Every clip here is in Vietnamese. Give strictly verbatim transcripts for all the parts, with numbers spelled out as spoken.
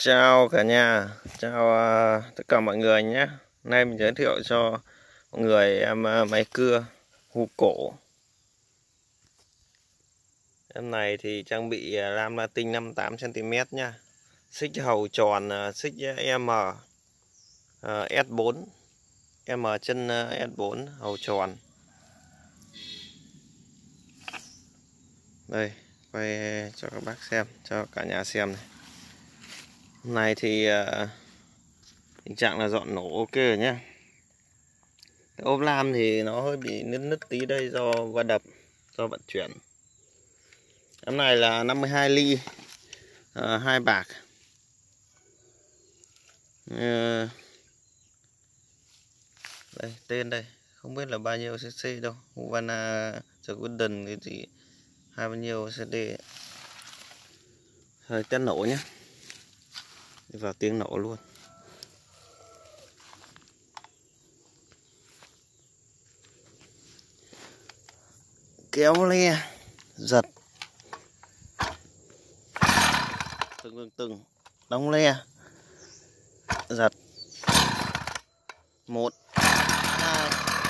Chào cả nhà, chào uh, tất cả mọi người nhé. Hôm nay mình giới thiệu cho mọi người em uh, máy cưa hù cổ. Em này thì trang bị uh, lam Latin năm mươi tám xăng ti mét nha. Xích hầu tròn, uh, xích M uh, S bốn, M chân uh, S bốn hầu tròn. Đây, quay cho các bác xem, cho cả nhà xem này. Hôm nay thì uh, tình trạng là dọn nổ ok rồi nhé. Cái ốp lam thì nó hơi bị nứt nứt tí đây do va đập, do vận chuyển. Em này là năm mươi hai ly, à, hai bạc. À, đây tên đây, không biết là bao nhiêu cc đâu. Huvana Jordan cái gì hai bao nhiêu cd. Hơi test nổ nhé. Đi vào tiếng nổ luôn. Kéo le, giật, từng từng từng, đóng le, giật, một, hai.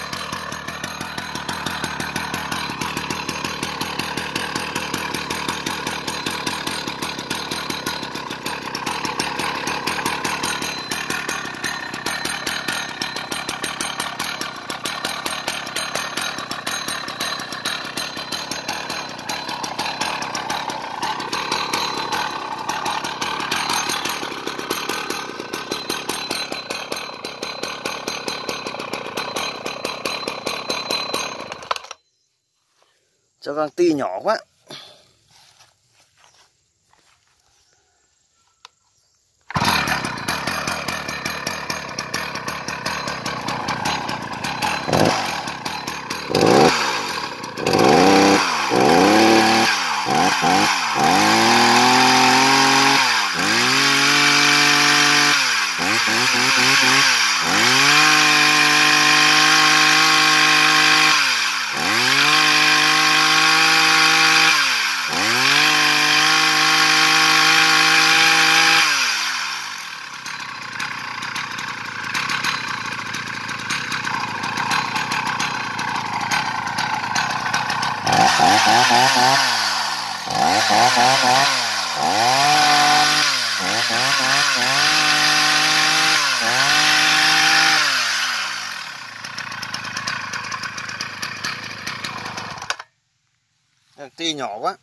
Cho găng ti nhỏ quá. Ti nhỏ quá.